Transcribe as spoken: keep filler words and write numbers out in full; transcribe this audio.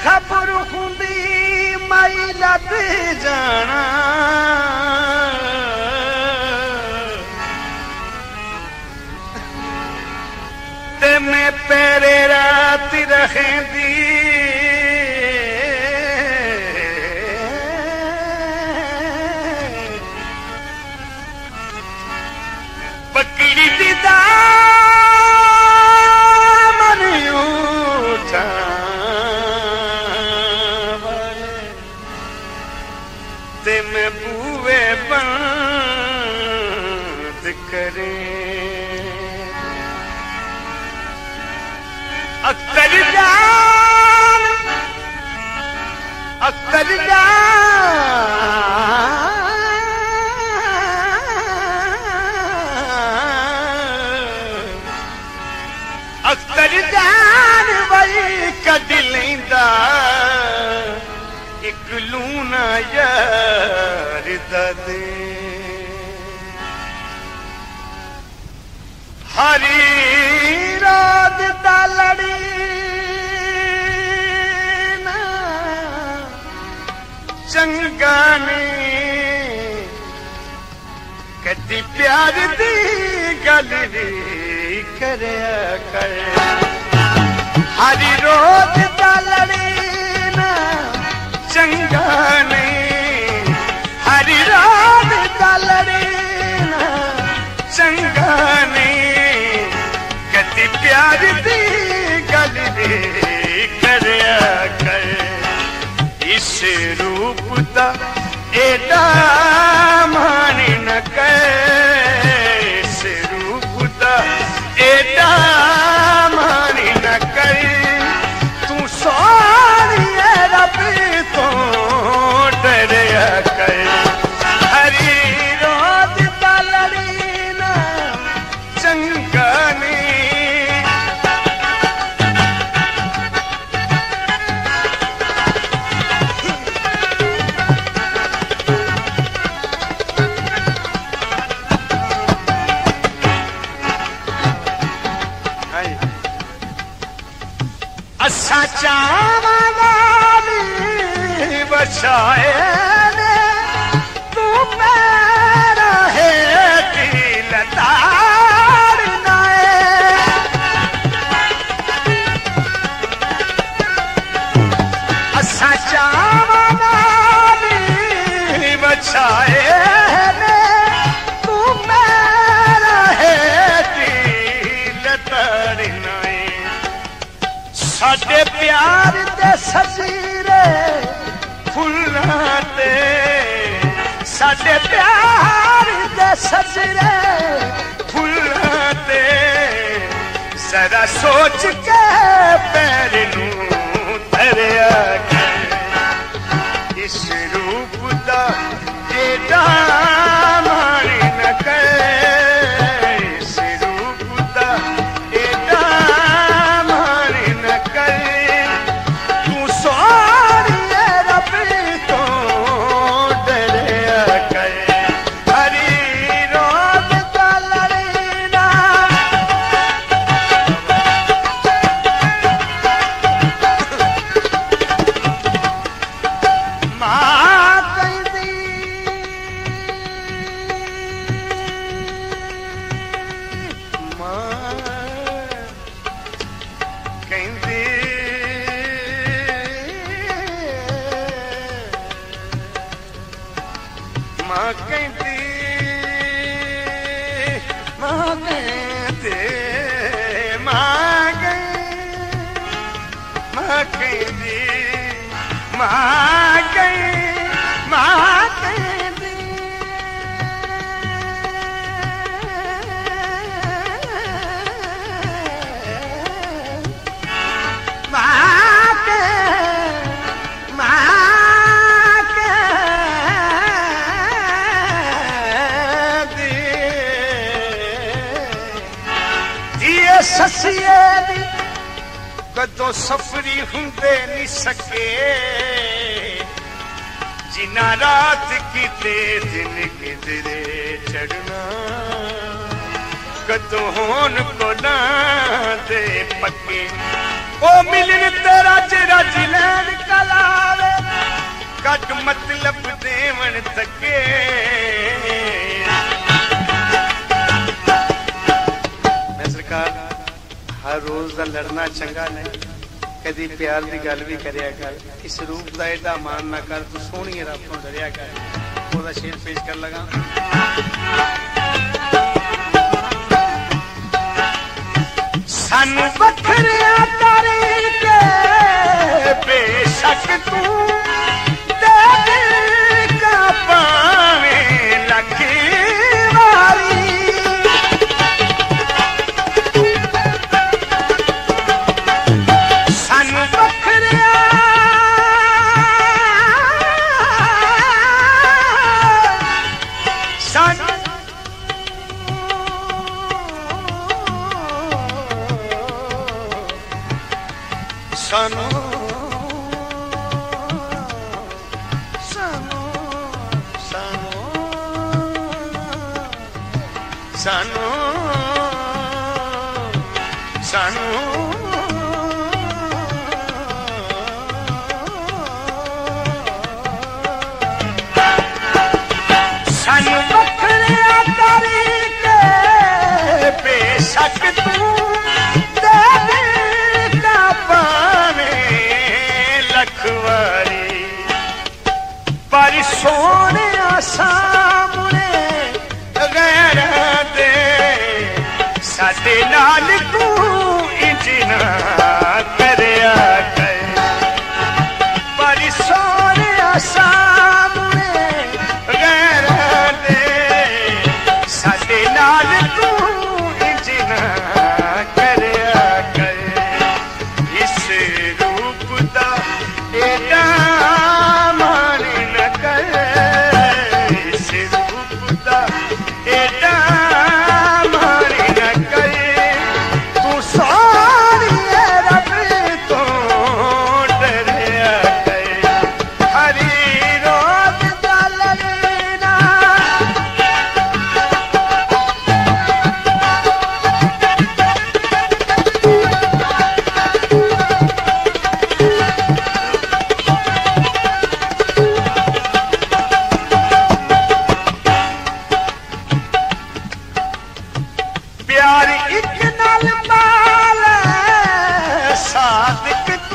खबर हुंदी माई लद जाना ते मैं पेरे रात रहेंदी पकड़ी दीदा मन उठा ते मैं बूए बंद करे अख्तर जान अख्तर जान अख्तर जान वही कद लेंदा एक लूना यार दे हरी रात दा लड़ी ना चंगा ने कदी प्यार दी गल दी करया कर हरी रोज दा लड़ी ना चंगा ने हरी रात दा लड़ी ना चंगा ने कदी प्यार दी गल दी करया कर इस रूप दा एडा मान न कर इस रूप दा एडा मान न कर तू सोनी रब तो डरया कर हरी रोज दा लड़ी ना चंगा ने असा चावाली बचाए ने तू मेरा है दिल तार नाए असा चावाली बचाए ने तू मेरा है दिल तार नाए साडे प्यार दे सजीरे फुल्लां ते साडे प्यार दे सजीरे फुल्लां ते जरा सोच के पैर नू धरया कर इस रूप दा एडा मान न कर इस रूप दा एडा मां कहती मां कहते मां कहती मां कहती मां कहती मां कहती ससिए दी कदों सफरी हुंदे नहीं सके जिना रात किते दिन किधरे चढ़ना कदों होन कोला दे पक्के ओ मिलन तेरा जेरा जिलैन कलावे कट मतलब देवन तके मैं सरकार हर रोज का लड़ना चंगा नहीं कदी प्यार की गल भी करया कर इस रूप का एडा मान ना कर तू सोहनी रब तो डरिया कर ओदा शेर पेश कर लगा सानू बखरिया करके बेशक तू देख का पावे लखी वारी सानू बखरिया सानू सानू सानू सानू सानू सानू बखरिया करके बेशक तू पर सोने सामने गैर दे साडे नाल तू इंज ना करया कर पर सोने सामने गैर दे साडे नाल तू इंज ना करया कर इस रूप दा एडा प्यार एक नाल माल सादिक